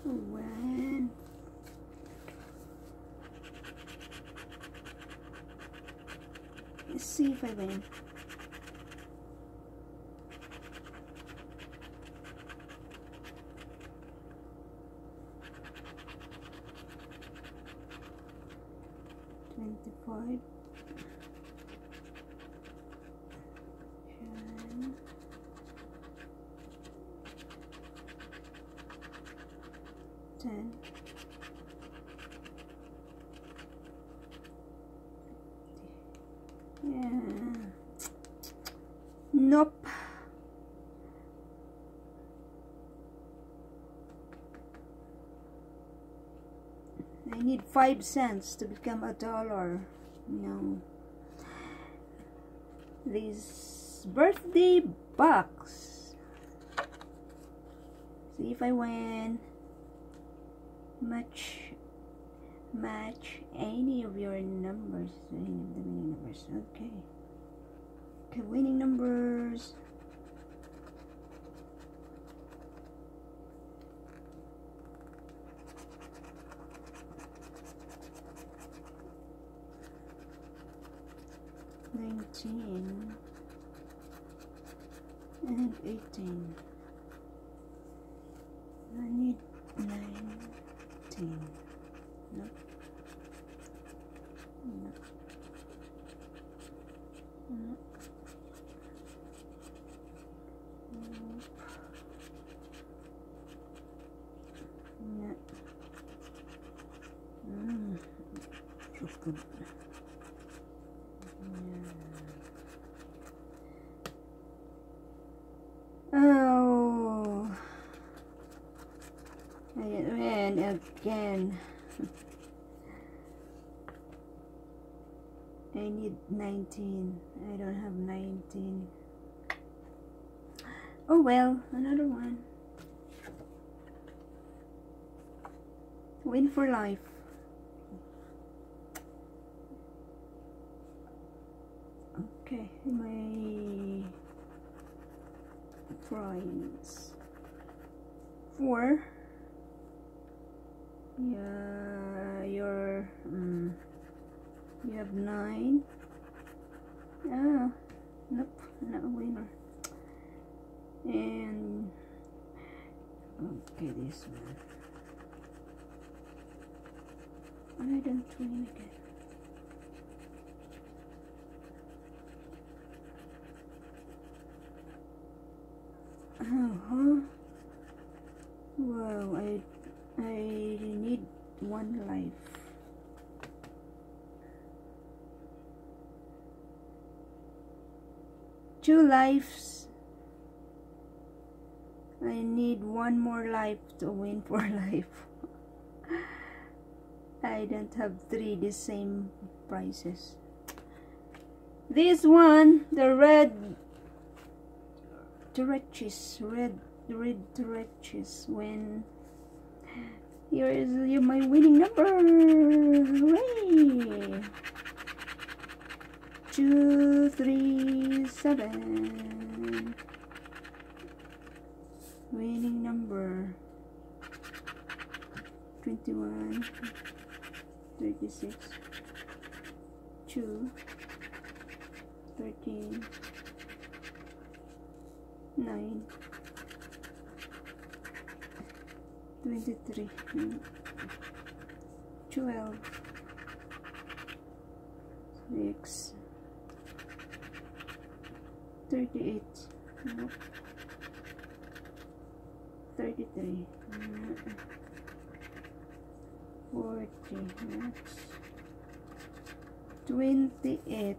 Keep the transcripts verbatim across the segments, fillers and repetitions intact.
One. Let's see if I win. Twenty-five. Ten. Yeah. Nope. I need five cents to become a dollar. No. This birthday box. See if I win. Match, match any of your numbers. Any of the winning numbers. Okay. Okay, winning numbers. Nineteen and eighteen. I need nine. No. No. No. Nope. No. Mmm. So good. Yeah. Oh. I win again. I need nineteen. I don't have nineteen. Oh well, another one. Win for life. Okay, my prize. Four. Yeah, you're um, you have nine. Ah, nope, not a winner. And okay, this one. I don't win again. Uh huh. Wow, I. I need one life. Two lives. I need one more life to win for life. I don't have three the same prices. This one, the red stretches, red, red stretches. When here is my winning number. Hooray! Two, three, seven. Winning number. Twenty-one, thirty-six, two, thirteen, nine. Twenty-three, twelve, six, thirty-eight, nope. thirty-three, forty, next, twenty-eight.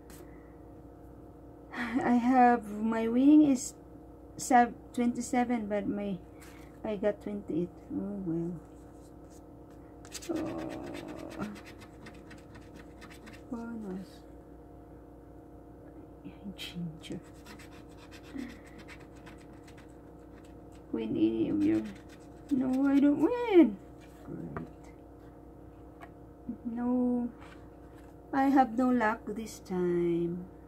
I have, my winning is twenty-seven, but my I got twenty-eight. Oh well. Oh, bonus. Ginger. Win any of your. No, I don't win. Great. No, I have no luck this time.